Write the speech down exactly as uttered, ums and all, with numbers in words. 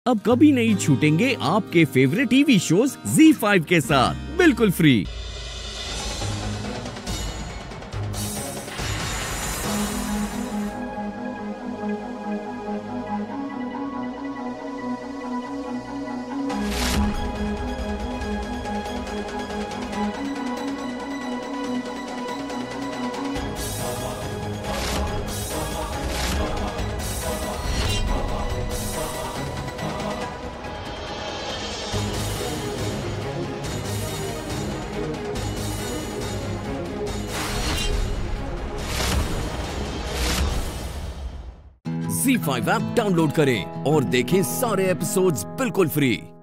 अब कभी नहीं छूटेंगे आपके favourite TV shows Zee five के साथ बिल्कुल फ्री। ज़ी फाइव ऐप डाउनलोड करें और देखें सारे एपिसोड्स बिल्कुल फ्री।